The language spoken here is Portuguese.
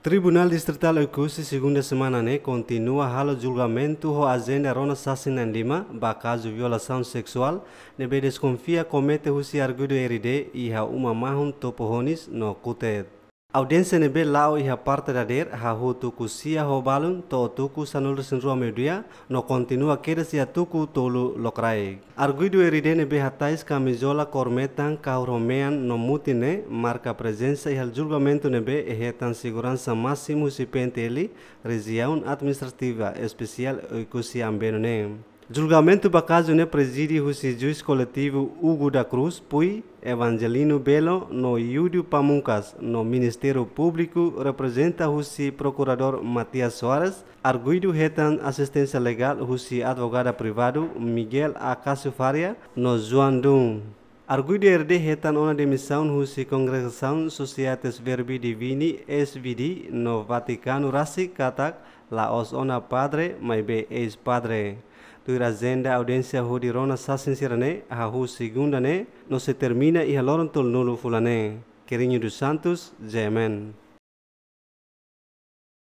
Tribunal Distrital Oikusi segunda semana continua halo julgamento ho agenda rona sasin lima ba caso violação sexual nebe desconfia comete husi arguido RD iha uma mahun topohonis no kutet. Audiência nebe lao iha parte da der ha hutu kusia ho balun to tuku sanul senrua media no continua queda sia tuku tolu lokrai. Arguido RD nebe hatais camisola cormetan cauromean no mutine marca presença iha julgamento nebe ehetan segurança máximo si penteli região administrativa especial Oikusi ambeno. Julgamento bacaso ne preside o juiz coletivo Hugo da Cruz, Pui, Evangelino Belo, no Iudio Pamuncas, no Ministério Público, representa o procurador Matias Soares, arguido retan assistência legal o advogado privado Miguel Acácio Faria, no Joandum. Arguido RD retan uma demissão o Congregação Societas Verbi Divini SVD no Vaticano Rasi katak laos ona padre maibe ex-padre. Tua agenda audiência rodirona sa sincerane a segunda no se termina e haloron tol nulo fulane. Querinho dos Santos, Jemen.